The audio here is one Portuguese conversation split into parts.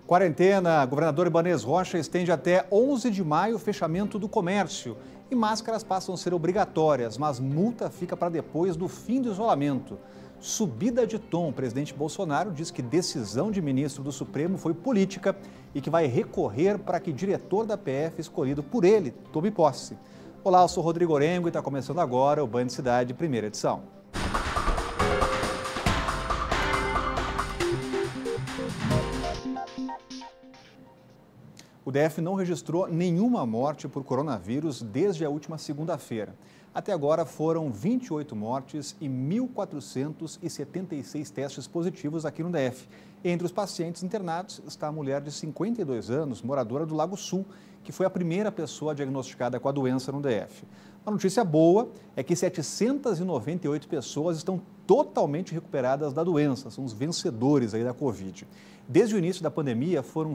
Quarentena, governador Ibanez Rocha estende até 11 de maio o fechamento do comércio. E máscaras passam a ser obrigatórias, mas multa fica para depois do fim do isolamento. Subida de tom, o presidente Bolsonaro diz que decisão de ministro do Supremo foi política e que vai recorrer para que diretor da PF escolhido por ele tome posse. Olá, eu sou Rodrigo Orengo e está começando agora o Band Cidade, primeira edição. O DF não registrou nenhuma morte por coronavírus desde a última segunda-feira. Até agora foram 28 mortes e 1.476 testes positivos aqui no DF. Entre os pacientes internados está a mulher de 52 anos, moradora do Lago Sul, que foi a primeira pessoa diagnosticada com a doença no DF. A notícia boa é que 798 pessoas estão totalmente recuperadas da doença, são os vencedores aí da Covid. Desde o início da pandemia, foram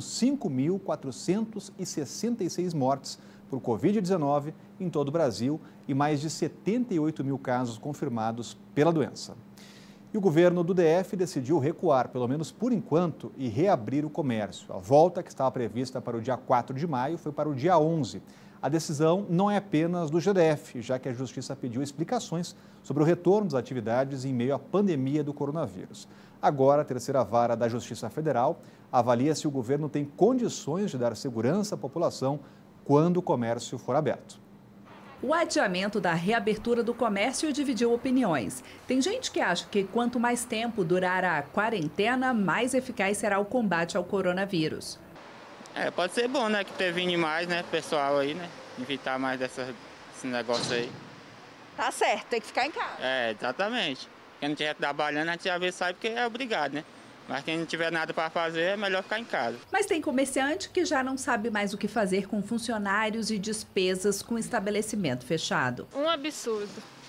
5.466 mortes por Covid-19 em todo o Brasil e mais de 78 mil casos confirmados pela doença. E o governo do DF decidiu recuar, pelo menos por enquanto, e reabrir o comércio. A volta, que estava prevista para o dia 4 de maio, foi para o dia 11. A decisão não é apenas do GDF, já que a Justiça pediu explicações sobre o retorno das atividades em meio à pandemia do coronavírus. Agora, a terceira vara da Justiça Federal avalia se o governo tem condições de dar segurança à população quando o comércio for aberto. O adiamento da reabertura do comércio dividiu opiniões. Tem gente que acha que quanto mais tempo durar a quarentena, mais eficaz será o combate ao coronavírus. Pode ser bom, né, que previne mais, né, pessoal aí, né, evitar mais desse negócio aí. Tá certo, tem que ficar em casa. Exatamente. Quem não estiver trabalhando, a gente já vê, sabe que é obrigado, né? Mas quem não tiver nada para fazer, é melhor ficar em casa. Mas tem comerciante que já não sabe mais o que fazer com funcionários e despesas com estabelecimento fechado. Um absurdo.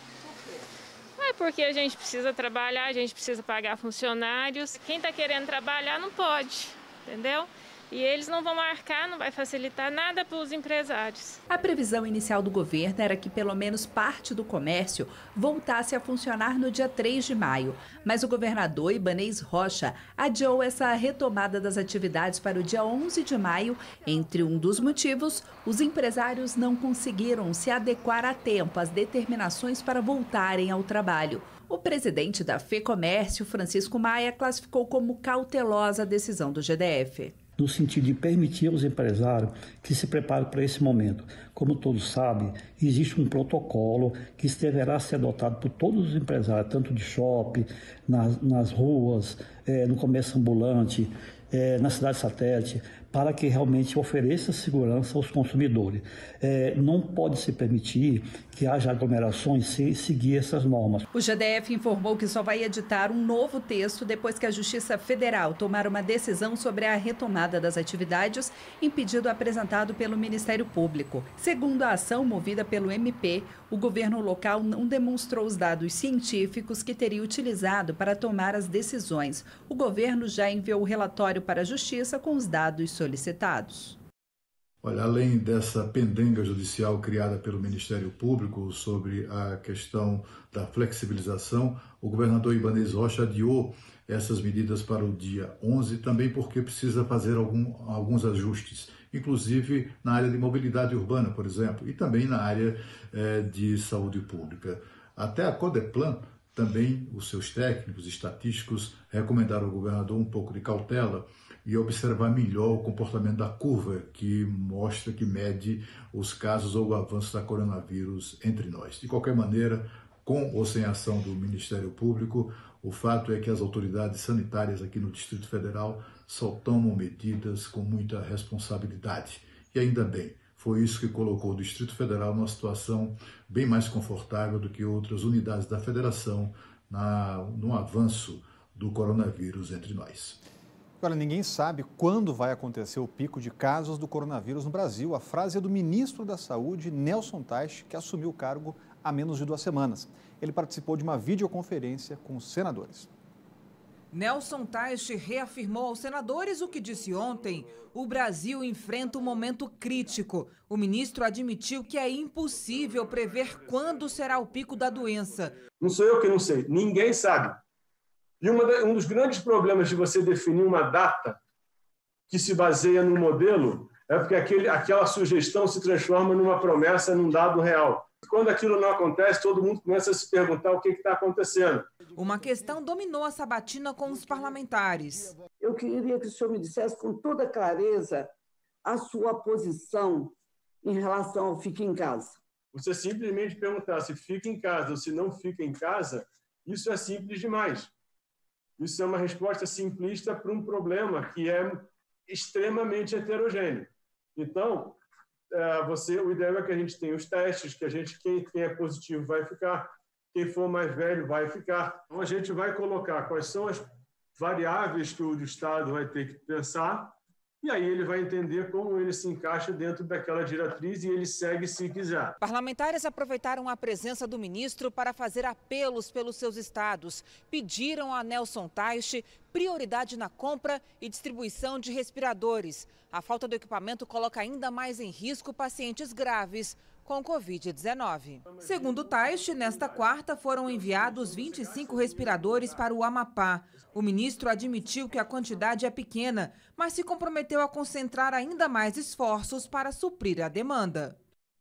É porque a gente precisa trabalhar, a gente precisa pagar funcionários. Quem está querendo trabalhar não pode, entendeu? E eles não vão arcar, não vai facilitar nada para os empresários. A previsão inicial do governo era que pelo menos parte do comércio voltasse a funcionar no dia 3 de maio. Mas o governador Ibanez Rocha adiou essa retomada das atividades para o dia 11 de maio. Entre um dos motivos, os empresários não conseguiram se adequar a tempo às determinações para voltarem ao trabalho. O presidente da FEComércio, Francisco Maia, classificou como cautelosa a decisão do GDF. No sentido de permitir aos empresários que se preparem para esse momento. Como todos sabem, existe um protocolo que deverá ser adotado por todos os empresários, tanto de shopping, nas ruas, no comércio ambulante, na cidade satélite, para que realmente ofereça segurança aos consumidores. Não pode se permitir que haja aglomerações sem seguir essas normas. O GDF informou que só vai editar um novo texto depois que a Justiça Federal tomar uma decisão sobre a retomada das atividades em pedido apresentado pelo Ministério Público. Segundo a ação movida pelo MP, o governo local não demonstrou os dados científicos que teria utilizado para tomar as decisões. O governo já enviou o relatório para a Justiça com os dados solicitados. Olha, além dessa pendenga judicial criada pelo Ministério Público sobre a questão da flexibilização, o governador Ibanez Rocha adiou essas medidas para o dia 11, também porque precisa fazer alguns ajustes, inclusive na área de mobilidade urbana, por exemplo, e também na área de saúde pública. Até a Codeplan, também os seus técnicos estatísticos recomendaram ao governador um pouco de cautela e observar melhor o comportamento da curva que mostra, que mede os casos ou o avanço da coronavírus entre nós. De qualquer maneira, com ou sem ação do Ministério Público, o fato é que as autoridades sanitárias aqui no Distrito Federal só tomam medidas com muita responsabilidade. E ainda bem, foi isso que colocou o Distrito Federal numa situação bem mais confortável do que outras unidades da Federação no avanço do coronavírus entre nós. Olha, ninguém sabe quando vai acontecer o pico de casos do coronavírus no Brasil. A frase é do ministro da Saúde, Nelson Teich, que assumiu o cargo há menos de 2 semanas. Ele participou de uma videoconferência com os senadores. Nelson Teich reafirmou aos senadores o que disse ontem. O Brasil enfrenta um momento crítico. O ministro admitiu que é impossível prever quando será o pico da doença. Não sou eu que não sei, ninguém sabe. E um dos grandes problemas de você definir uma data que se baseia no modelo, é porque aquela sugestão se transforma numa promessa, num dado real. Quando aquilo não acontece, todo mundo começa a se perguntar o que está acontecendo. Uma questão dominou a sabatina com os parlamentares. Eu queria que o senhor me dissesse com toda clareza a sua posição em relação ao fique em casa. Você simplesmente perguntar se fica em casa ou se não fica em casa, isso é simples demais. Isso é uma resposta simplista para um problema que é extremamente heterogêneo. Então, o ideal é que a gente tenha os testes, que quem é positivo vai ficar, quem for mais velho vai ficar. Então, a gente vai colocar quais são as variáveis que o Estado vai ter que pensar, e aí ele vai entender como ele se encaixa dentro daquela diretriz e ele segue se quiser. Parlamentares aproveitaram a presença do ministro para fazer apelos pelos seus estados. Pediram a Nelson Teich prioridade na compra e distribuição de respiradores. A falta do equipamento coloca ainda mais em risco pacientes graves com Covid-19. Segundo Teich, nesta quarta foram enviados 25 respiradores para o Amapá. O ministro admitiu que a quantidade é pequena, mas se comprometeu a concentrar ainda mais esforços para suprir a demanda.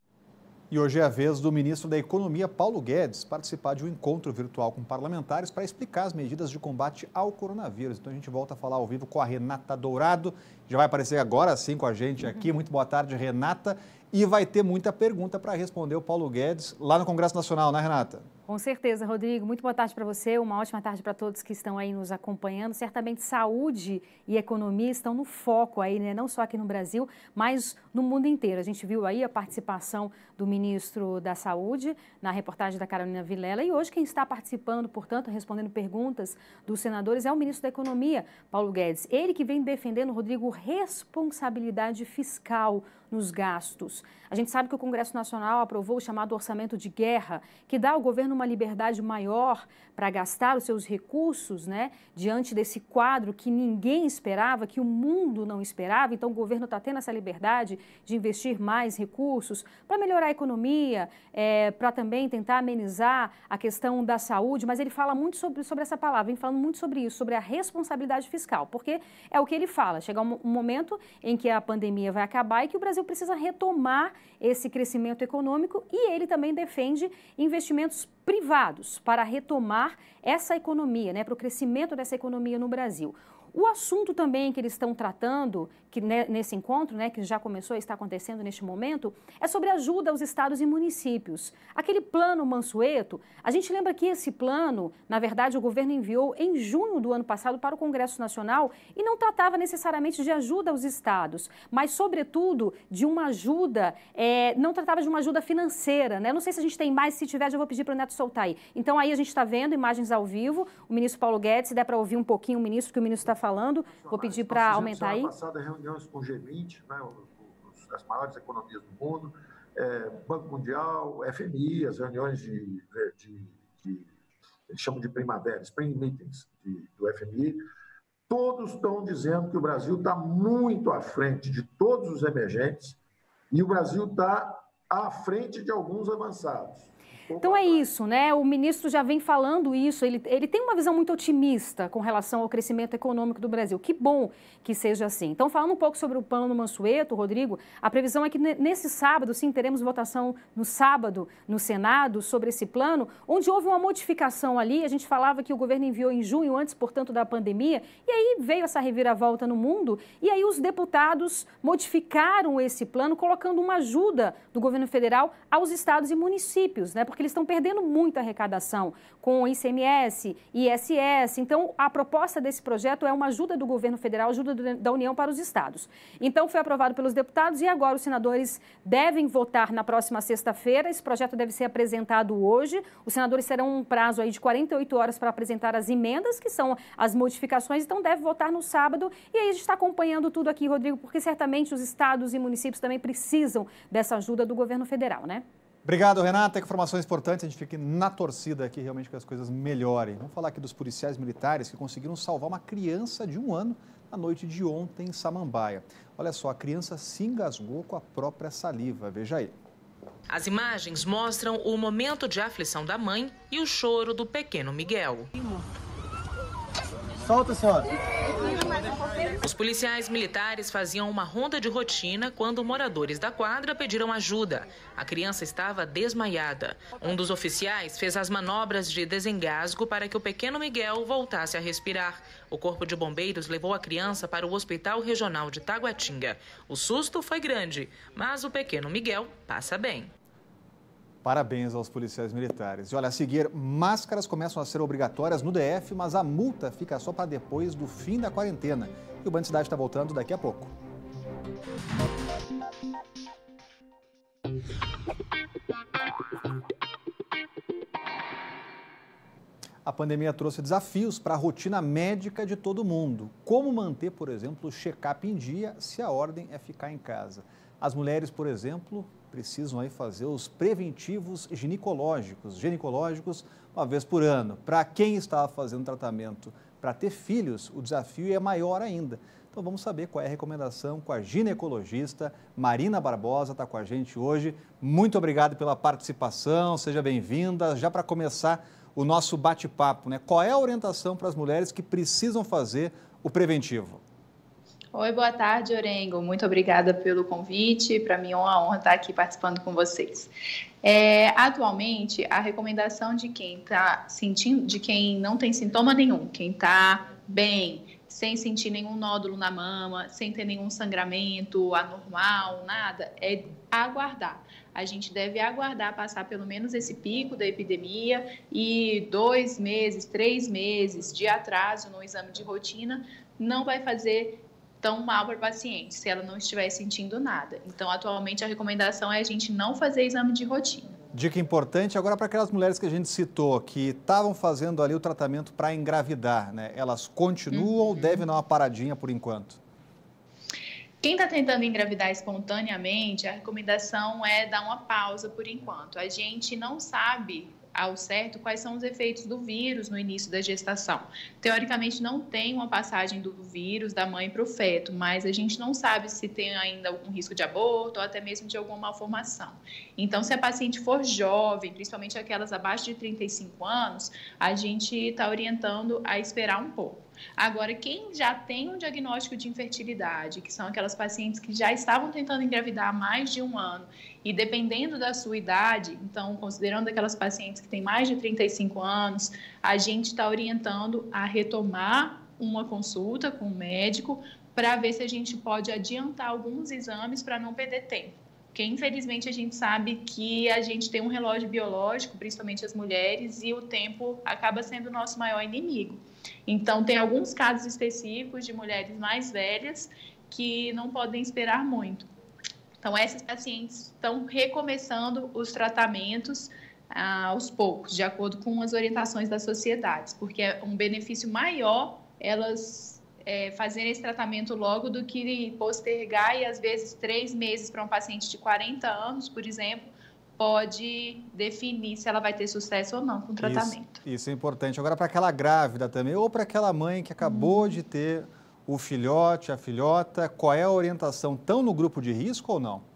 E hoje é a vez do ministro da Economia, Paulo Guedes, participar de um encontro virtual com parlamentares para explicar as medidas de combate ao coronavírus. Então a gente volta a falar ao vivo com a Renata Dourado, já vai aparecer agora sim com a gente aqui. Muito boa tarde, Renata. E vai ter muita pergunta para responder o Paulo Guedes lá no Congresso Nacional, né, Renata? Com certeza, Rodrigo. Muito boa tarde para você, uma ótima tarde para todos que estão aí nos acompanhando. Certamente saúde e economia estão no foco aí, né? Não só aqui no Brasil, mas no mundo inteiro. A gente viu aí a participação do ministro da Saúde na reportagem da Carolina Vilela e hoje quem está participando, portanto, respondendo perguntas dos senadores é o ministro da Economia, Paulo Guedes. Ele que vem defendendo, Rodrigo, responsabilidade fiscal nos gastos. A gente sabe que o Congresso Nacional aprovou o chamado orçamento de guerra, que dá ao governo uma liberdade maior para gastar os seus recursos, né, diante desse quadro que ninguém esperava, que o mundo não esperava. Então, o governo está tendo essa liberdade de investir mais recursos para melhorar a economia, para também tentar amenizar a questão da saúde. Mas ele fala muito sobre essa palavra, vem falando muito sobre isso, sobre a responsabilidade fiscal, porque é o que ele fala. Chega um momento em que a pandemia vai acabar e que o Brasil precisa retomar esse crescimento econômico e ele também defende investimentos privados para retomar essa economia, né, para o crescimento dessa economia no Brasil. O assunto também que eles estão tratando, que nesse encontro, né, que já começou a estar acontecendo neste momento, é sobre ajuda aos estados e municípios. Aquele plano Mansueto, a gente lembra que esse plano, na verdade, o governo enviou em junho do ano passado para o Congresso Nacional e não tratava necessariamente de ajuda aos estados, mas, sobretudo, de uma ajuda, não tratava de uma ajuda financeira, né? Não sei se a gente tem mais, se tiver, já vou pedir para o Neto soltar aí. Então, aí a gente está vendo imagens ao vivo, o ministro Paulo Guedes, se der para ouvir um pouquinho o ministro, que o ministro está falando, vou pedir para aumentar aí. Passada reuniões com o G20, né, as maiores economias do mundo, Banco Mundial, FMI, as reuniões eles chamam de primavera, Spring Meetings do FMI, todos estão dizendo que o Brasil está muito à frente de todos os emergentes e o Brasil está à frente de alguns avançados. Então é isso, né? O ministro já vem falando isso, ele tem uma visão muito otimista com relação ao crescimento econômico do Brasil. Que bom que seja assim. Então, falando um pouco sobre o plano Mansueto, Rodrigo, a previsão é que nesse sábado, sim, teremos votação no sábado no Senado sobre esse plano, onde houve uma modificação ali. A gente falava que o governo enviou em junho, antes, portanto, da pandemia, e aí veio essa reviravolta no mundo, e aí os deputados modificaram esse plano, colocando uma ajuda do governo federal aos estados e municípios, né? Porque eles estão perdendo muita arrecadação com ICMS, ISS. Então, a proposta desse projeto é uma ajuda do governo federal, ajuda da União para os estados. Então, foi aprovado pelos deputados e agora os senadores devem votar na próxima sexta-feira. Esse projeto deve ser apresentado hoje. Os senadores terão um prazo aí de 48 horas para apresentar as emendas, que são as modificações, então deve votar no sábado. E aí a gente está acompanhando tudo aqui, Rodrigo, porque certamente os estados e municípios também precisam dessa ajuda do governo federal, né? Obrigado, Renata. Informações importantes. A gente fica na torcida aqui realmente que as coisas melhorem. Vamos falar aqui dos policiais militares que conseguiram salvar uma criança de 1 ano na noite de ontem em Samambaia. Olha só, a criança se engasgou com a própria saliva. Veja aí. As imagens mostram o momento de aflição da mãe e o choro do pequeno Miguel. Solta, senhora. Os policiais militares faziam uma ronda de rotina quando moradores da quadra pediram ajuda. A criança estava desmaiada. Um dos oficiais fez as manobras de desengasgo para que o pequeno Miguel voltasse a respirar. O corpo de bombeiros levou a criança para o Hospital Regional de Taguatinga. O susto foi grande, mas o pequeno Miguel passa bem. Parabéns aos policiais militares. E olha, a seguir, máscaras começam a ser obrigatórias no DF, mas a multa fica só para depois do fim da quarentena. E o Band Cidade está voltando daqui a pouco. A pandemia trouxe desafios para a rotina médica de todo mundo. Como manter, por exemplo, o check-up em dia se a ordem é ficar em casa? As mulheres, por exemplo, precisam aí fazer os preventivos ginecológicos uma vez por ano. Para quem está fazendo tratamento para ter filhos, o desafio é maior ainda. Então vamos saber qual é a recomendação com a ginecologista Marina Barbosa, está com a gente hoje. Muito obrigado pela participação, seja bem-vinda. Já para começar o nosso bate-papo, né? Qual é a orientação para as mulheres que precisam fazer o preventivo? Oi, boa tarde, Orengo. Muito obrigada pelo convite. Para mim é uma honra estar aqui participando com vocês. Atualmente, a recomendação de quem está sentindo, de quem não tem sintoma nenhum, quem está bem, sem sentir nenhum nódulo na mama, sem ter nenhum sangramento anormal, nada, é aguardar. A gente deve aguardar passar pelo menos esse pico da epidemia e 2 meses, 3 meses de atraso no exame de rotina não vai fazer tão mal para a paciente, se ela não estiver sentindo nada. Então, atualmente, a recomendação é a gente não fazer exame de rotina. Dica importante agora para aquelas mulheres que a gente citou, que estavam fazendo ali o tratamento para engravidar, né? Elas continuam ou devem dar uma paradinha por enquanto? Quem está tentando engravidar espontaneamente, a recomendação é dar uma pausa por enquanto. A gente não sabe ao certo quais são os efeitos do vírus no início da gestação. Teoricamente, não tem uma passagem do vírus da mãe para o feto, mas a gente não sabe se tem ainda algum risco de aborto ou até mesmo de alguma malformação. Então, se a paciente for jovem, principalmente aquelas abaixo de 35 anos, a gente está orientando a esperar um pouco. Agora, quem já tem um diagnóstico de infertilidade, que são aquelas pacientes que já estavam tentando engravidar há mais de 1 ano, e dependendo da sua idade, então, considerando aquelas pacientes que têm mais de 35 anos, a gente está orientando a retomar uma consulta com o médico para ver se a gente pode adiantar alguns exames para não perder tempo. Porque, infelizmente, a gente sabe que a gente tem um relógio biológico, principalmente as mulheres, e o tempo acaba sendo o nosso maior inimigo. Então, tem alguns casos específicos de mulheres mais velhas que não podem esperar muito. Então, essas pacientes estão recomeçando os tratamentos aos poucos, de acordo com as orientações das sociedades, porque é um benefício maior elas fazerem esse tratamento logo do que postergar e, às vezes, 3 meses para um paciente de 40 anos, por exemplo, pode definir se ela vai ter sucesso ou não com o tratamento. Isso é importante. Agora, para aquela grávida também, ou para aquela mãe que acabou de ter o filhote, a filhota, qual é a orientação? Estão no grupo de risco ou não?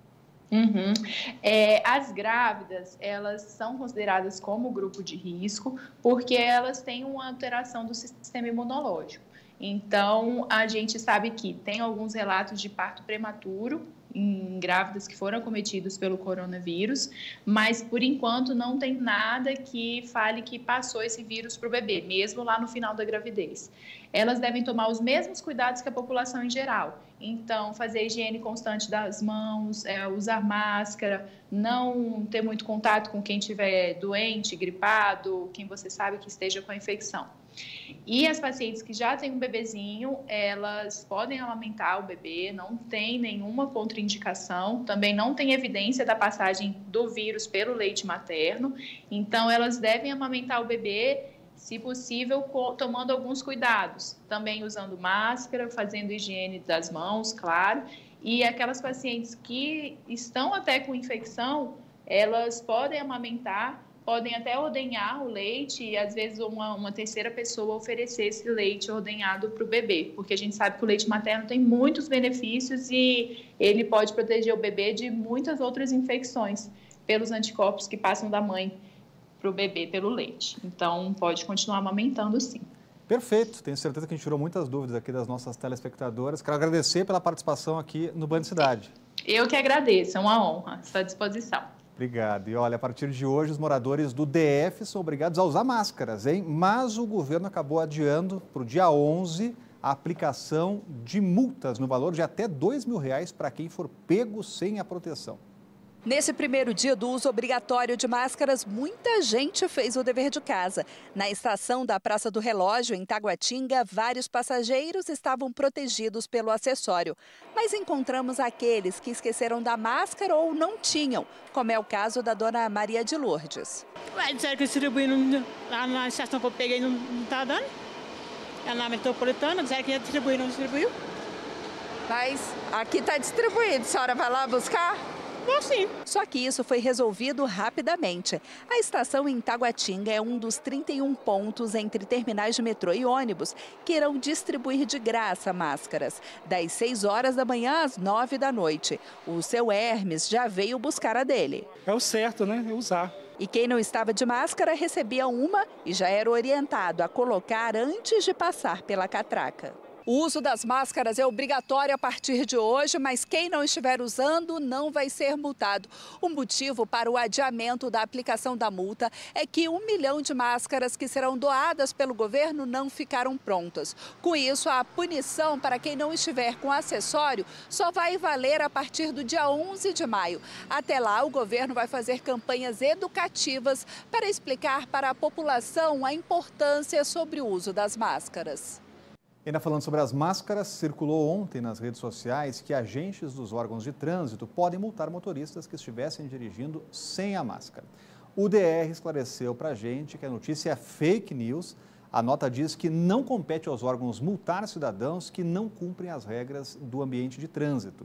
As grávidas, elas são consideradas como grupo de risco porque elas têm uma alteração do sistema imunológico. Então, a gente sabe que tem alguns relatos de parto prematuro em grávidas que foram acometidas pelo coronavírus, mas, por enquanto, não tem nada que fale que passou esse vírus para o bebê, mesmo lá no final da gravidez. Elas devem tomar os mesmos cuidados que a população em geral. Então, fazer higiene constante das mãos, usar máscara, não ter muito contato com quem estiver doente, gripado, quem você sabe que esteja com a infecção. E as pacientes que já têm um bebezinho, elas podem amamentar o bebê, não tem nenhuma contraindicação, também não tem evidência da passagem do vírus pelo leite materno, então elas devem amamentar o bebê, se possível, tomando alguns cuidados, também usando máscara, fazendo higiene das mãos, claro, e aquelas pacientes que estão até com infecção, elas podem amamentar, podem até ordenhar o leite e, às vezes, uma terceira pessoa oferecer esse leite ordenhado para o bebê, porque a gente sabe que o leite materno tem muitos benefícios e ele pode proteger o bebê de muitas outras infecções pelos anticorpos que passam da mãe para o bebê pelo leite. Então, pode continuar amamentando, sim. Perfeito, tenho certeza que a gente tirou muitas dúvidas aqui das nossas telespectadoras. Quero agradecer pela participação aqui no Band Cidade. Eu que agradeço, é uma honra, estou à disposição. Obrigado. E olha, a partir de hoje, os moradores do DF são obrigados a usar máscaras, hein? Mas o governo acabou adiando para o dia 11 a aplicação de multas no valor de até R$2.000 para quem for pego sem a proteção. Nesse primeiro dia do uso obrigatório de máscaras, muita gente fez o dever de casa. Na estação da Praça do Relógio, em Taguatinga, vários passageiros estavam protegidos pelo acessório. Mas encontramos aqueles que esqueceram da máscara ou não tinham, como é o caso da dona Maria de Lourdes. Ué, disseram que distribuir lá na estação que eu peguei não está dando. É na metropolitana, disseram que ia distribuir, não distribuiu. Mas aqui está distribuído, a senhora vai lá buscar? Sim. Só que isso foi resolvido rapidamente. A estação em Taguatinga é um dos 31 pontos entre terminais de metrô e ônibus que irão distribuir de graça máscaras, das 6 horas da manhã às 9 da noite. O seu Hermes já veio buscar a dele. É o certo, né? É usar. E quem não estava de máscara recebia uma e já era orientado a colocar antes de passar pela catraca. O uso das máscaras é obrigatório a partir de hoje, mas quem não estiver usando não vai ser multado. O motivo para o adiamento da aplicação da multa é que 1 milhão de máscaras que serão doadas pelo governo não ficaram prontas. Com isso, a punição para quem não estiver com acessório só vai valer a partir do dia 11 de maio. Até lá, o governo vai fazer campanhas educativas para explicar para a população a importância sobre o uso das máscaras. Ainda falando sobre as máscaras, circulou ontem nas redes sociais que agentes dos órgãos de trânsito podem multar motoristas que estivessem dirigindo sem a máscara. O DR esclareceu para a gente que a notícia é fake news. A nota diz que não compete aos órgãos multar cidadãos que não cumprem as regras do ambiente de trânsito.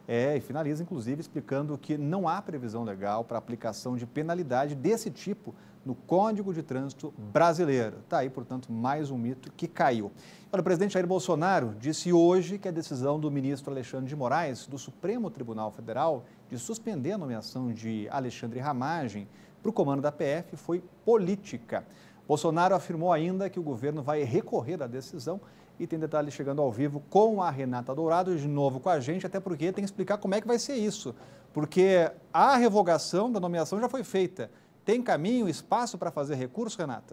E finaliza, inclusive, explicando que não há previsão legal para aplicação de penalidade desse tipo no Código de Trânsito brasileiro. Está aí, portanto, mais um mito que caiu. Olha, o presidente Jair Bolsonaro disse hoje que a decisão do ministro Alexandre de Moraes, do Supremo Tribunal Federal, de suspender a nomeação de Alexandre Ramagem para o comando da PF foi política. Bolsonaro afirmou ainda que o governo vai recorrer da decisão e tem detalhes chegando ao vivo com a Renata Dourado, de novo com a gente, até porque tem que explicar como é que vai ser isso. Porque a revogação da nomeação já foi feita. Tem caminho, espaço para fazer recurso, Renata?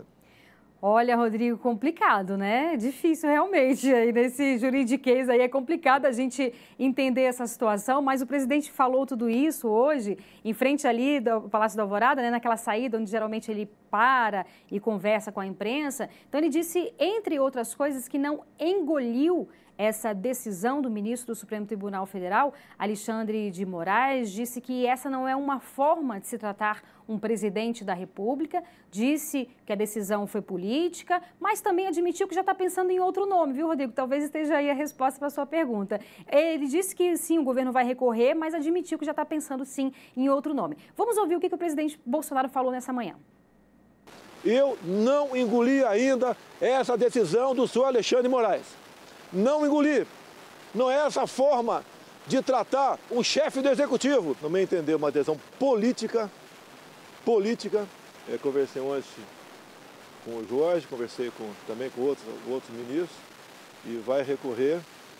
Olha, Rodrigo, complicado, né? Difícil realmente. Aí nesse juridiquês aí é complicado a gente entender essa situação, mas o presidente falou tudo isso hoje, em frente ali do Palácio da Alvorada, né? Naquela saída onde geralmente ele para e conversa com a imprensa. Então ele disse, entre outras coisas, que não engoliu essa decisão do ministro do Supremo Tribunal Federal, Alexandre de Moraes, disse que essa não é uma forma de se tratar um presidente da República, disse que a decisão foi política, mas também admitiu que já está pensando em outro nome, viu, Rodrigo? Talvez esteja aí a resposta para a sua pergunta. Ele disse que sim, o governo vai recorrer, mas admitiu que já está pensando sim em outro nome. Vamos ouvir o que o presidente Bolsonaro falou nessa manhã. Eu não engoli ainda essa decisão do senhor Alexandre de Moraes. Não engolir. Não é essa forma de tratar um chefe do executivo. No meu entender, uma decisão política. Conversei ontem com o Jorge, conversei também com outros ministros e vai recorrer.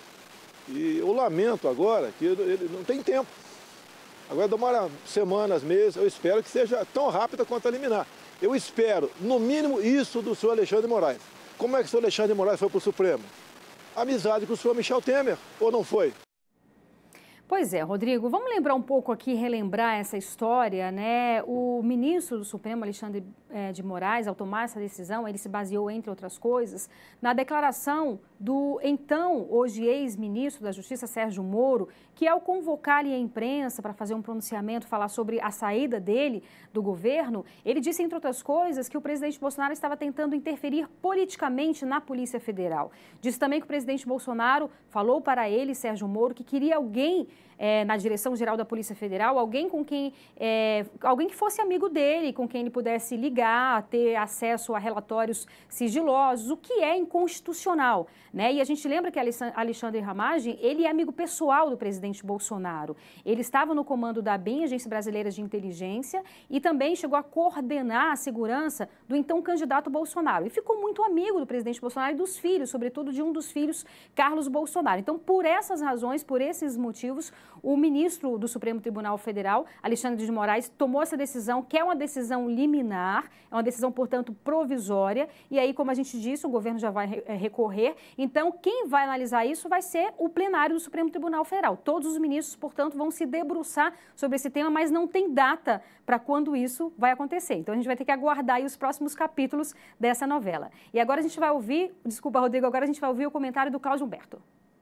E eu lamento agora que ele não tem tempo. Agora demora semanas, meses, eu espero que seja tão rápida quanto a liminar. Eu espero, no mínimo, isso do senhor Alexandre de Moraes. Como é que o senhor Alexandre de Moraes foi para o Supremo? Amizade com o senhor Michel Temer, ou não foi? Pois é, Rodrigo, vamos lembrar um pouco aqui, relembrar essa história, né? O ministro do Supremo, Alexandre de Moraes, ao tomar essa decisão, ele se baseou, entre outras coisas, na declaração do então, hoje ex-ministro da Justiça, Sérgio Moro, que ao convocar a imprensa para fazer um pronunciamento, falar sobre a saída dele do governo, ele disse, entre outras coisas, que o presidente Bolsonaro estava tentando interferir politicamente na Polícia Federal. Disse também que o presidente Bolsonaro falou para ele, Sérgio Moro, que queria alguém na direção geral da Polícia Federal, alguém que fosse amigo dele, com quem ele pudesse ligar a ter acesso a relatórios sigilosos, o que é inconstitucional, né? E a gente lembra que Alexandre Ramagem, ele é amigo pessoal do presidente Bolsonaro. Ele estava no comando da ABIN, Agência Brasileira de Inteligência, e também chegou a coordenar a segurança do então candidato Bolsonaro. E ficou muito amigo do presidente Bolsonaro e dos filhos, sobretudo de um dos filhos, Carlos Bolsonaro. Então, por essas razões, por esses motivos, o ministro do Supremo Tribunal Federal, Alexandre de Moraes, tomou essa decisão, que é uma decisão liminar, é uma decisão, portanto, provisória, e aí, como a gente disse, o governo já vai recorrer. Então, quem vai analisar isso vai ser o plenário do Supremo Tribunal Federal. Todos os ministros, portanto, vão se debruçar sobre esse tema, mas não tem data para quando isso vai acontecer. Então, a gente vai ter que aguardar aí os próximos capítulos dessa novela. E agora a gente vai ouvir, desculpa, Rodrigo, agora a gente vai ouvir o comentário do Cláudio Humberto.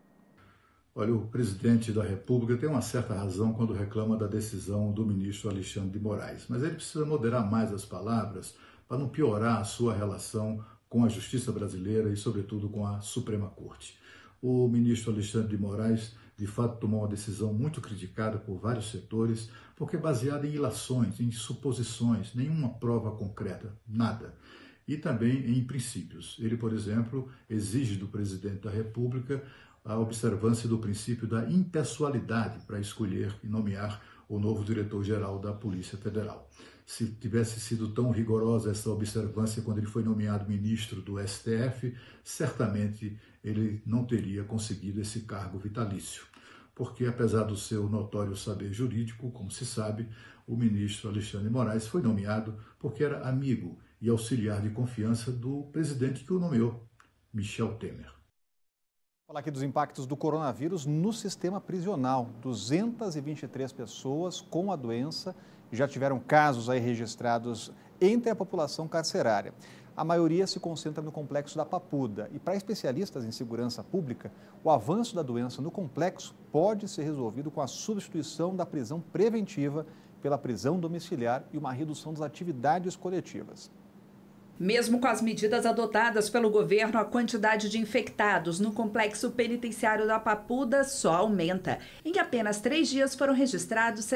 Olha, o presidente da República tem uma certa razão quando reclama da decisão do ministro Alexandre de Moraes, mas ele precisa moderar mais as palavras para não piorar a sua relação com a justiça brasileira e, sobretudo, com a Suprema Corte. O ministro Alexandre de Moraes, de fato, tomou uma decisão muito criticada por vários setores, porque é baseada em ilações, em suposições, nenhuma prova concreta, nada. E também em princípios. Ele, por exemplo, exige do presidente da República a observância do princípio da impessoalidade para escolher e nomear o novo diretor-geral da Polícia Federal. Se tivesse sido tão rigorosa essa observância quando ele foi nomeado ministro do STF, certamente ele não teria conseguido esse cargo vitalício. Porque, apesar do seu notório saber jurídico, como se sabe, o ministro Alexandre de Moraes foi nomeado porque era amigo e auxiliar de confiança do presidente que o nomeou, Michel Temer. Falar aqui dos impactos do coronavírus no sistema prisional. 223 pessoas com a doença já tiveram casos aí registrados entre a população carcerária. A maioria se concentra no complexo da Papuda. E para especialistas em segurança pública, o avanço da doença no complexo pode ser resolvido com a substituição da prisão preventiva pela prisão domiciliar e uma redução das atividades coletivas. Mesmo com as medidas adotadas pelo governo, a quantidade de infectados no complexo penitenciário da Papuda só aumenta. Em apenas 3 dias foram registrados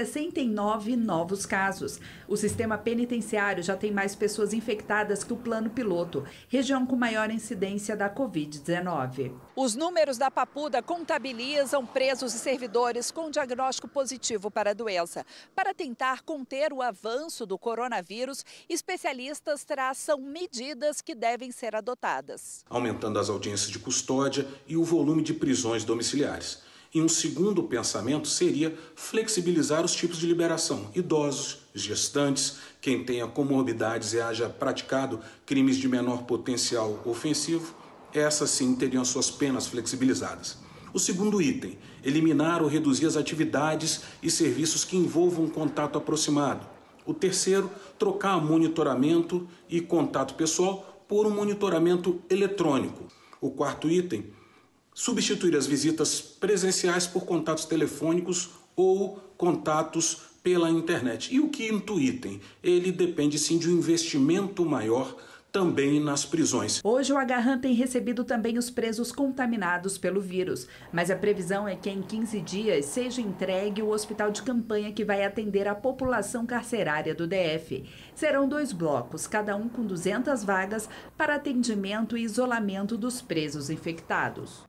69 novos casos. O sistema penitenciário já tem mais pessoas infectadas que o plano piloto, região com maior incidência da Covid-19. Os números da Papuda contabilizam presos e servidores com diagnóstico positivo para a doença. Para tentar conter o avanço do coronavírus, especialistas traçam medidas que devem ser adotadas. Aumentando as audiências de custódia e o volume de prisões domiciliares. E um segundo pensamento seria flexibilizar os tipos de liberação. Idosos, gestantes, quem tenha comorbidades e haja praticado crimes de menor potencial ofensivo, essas sim teriam suas penas flexibilizadas. O segundo item, eliminar ou reduzir as atividades e serviços que envolvam contato aproximado. O terceiro, trocar monitoramento e contato pessoal por um monitoramento eletrônico. O quarto item, substituir as visitas presenciais por contatos telefônicos ou contatos pela internet. E o quinto item, ele depende sim de um investimento maior também nas prisões. Hoje o Agarran tem recebido também os presos contaminados pelo vírus, mas a previsão é que em 15 dias seja entregue o hospital de campanha que vai atender a população carcerária do DF. Serão 2 blocos, cada um com 200 vagas para atendimento e isolamento dos presos infectados.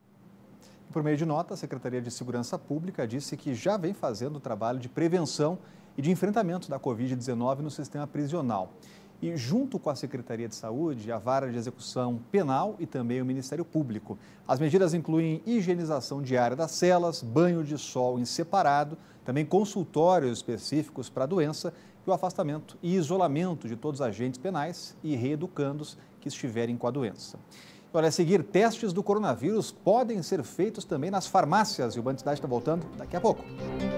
Por meio de nota, a Secretaria de Segurança Pública disse que já vem fazendo o trabalho de prevenção e de enfrentamento da Covid-19 no sistema prisional. E junto com a Secretaria de Saúde, a Vara de Execução Penal e também o Ministério Público. As medidas incluem higienização diária das celas, banho de sol em separado, também consultórios específicos para a doença e o afastamento e isolamento de todos os agentes penais e reeducandos que estiverem com a doença. Olha, a seguir, testes do coronavírus podem ser feitos também nas farmácias e o Band Cidade está voltando daqui a pouco.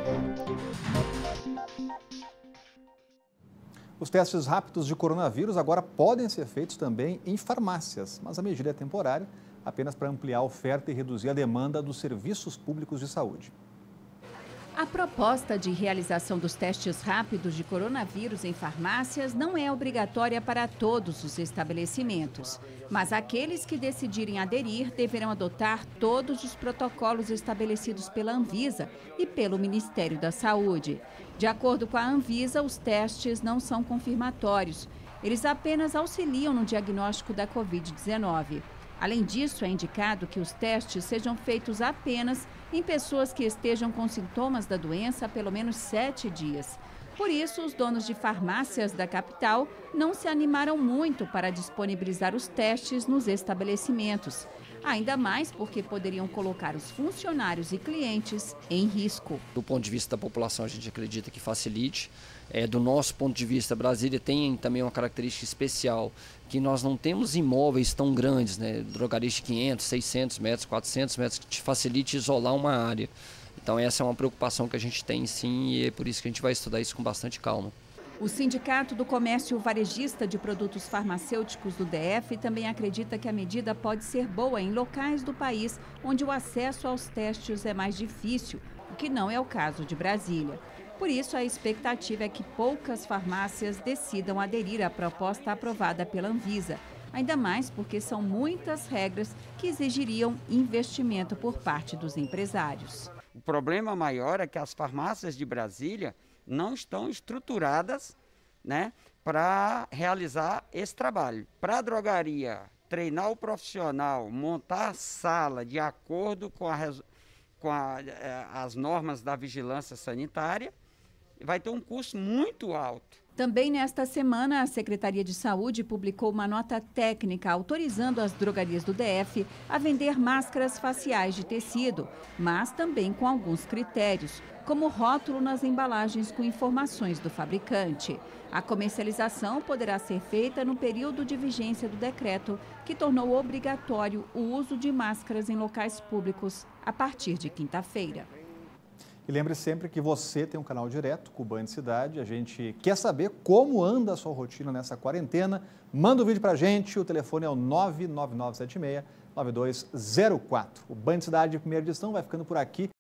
Os testes rápidos de coronavírus agora podem ser feitos também em farmácias, mas a medida é temporária, apenas para ampliar a oferta e reduzir a demanda dos serviços públicos de saúde. A proposta de realização dos testes rápidos de coronavírus em farmácias não é obrigatória para todos os estabelecimentos, mas aqueles que decidirem aderir deverão adotar todos os protocolos estabelecidos pela Anvisa e pelo Ministério da Saúde. De acordo com a Anvisa, os testes não são confirmatórios Eles apenas auxiliam no diagnóstico da Covid-19. Além disso, é indicado que os testes sejam feitos apenas em pessoas que estejam com sintomas da doença há pelo menos 7 dias. Por isso, os donos de farmácias da capital não se animaram muito para disponibilizar os testes nos estabelecimentos. Ainda mais porque poderiam colocar os funcionários e clientes em risco. Do ponto de vista da população, a gente acredita que facilite. Do nosso ponto de vista, Brasília tem também uma característica especial, que nós não temos imóveis tão grandes, né? Drogarias de 500, 600 metros, 400 metros, que te facilite isolar uma área. Então essa é uma preocupação que a gente tem sim, e é por isso que a gente vai estudar isso com bastante calma. O Sindicato do Comércio Varejista de Produtos Farmacêuticos do DF também acredita que a medida pode ser boa em locais do país onde o acesso aos testes é mais difícil, o que não é o caso de Brasília. Por isso, a expectativa é que poucas farmácias decidam aderir à proposta aprovada pela Anvisa, ainda mais porque são muitas regras que exigiriam investimento por parte dos empresários. O problema maior é que as farmácias de Brasília não estão estruturadas, né, para realizar esse trabalho. Para a drogaria treinar o profissional, montar a sala de acordo com as normas da vigilância sanitária, vai ter um custo muito alto. Também nesta semana, a Secretaria de Saúde publicou uma nota técnica autorizando as drogarias do DF a vender máscaras faciais de tecido, mas também com alguns critérios, como rótulo nas embalagens com informações do fabricante. A comercialização poderá ser feita no período de vigência do decreto, que tornou obrigatório o uso de máscaras em locais públicos a partir de quinta-feira. E lembre sempre que você tem um canal direto com o Band Cidade. A gente quer saber como anda a sua rotina nessa quarentena. Manda um vídeo pra gente, o telefone é o 99976-9204. O Band Cidade, primeira edição, vai ficando por aqui.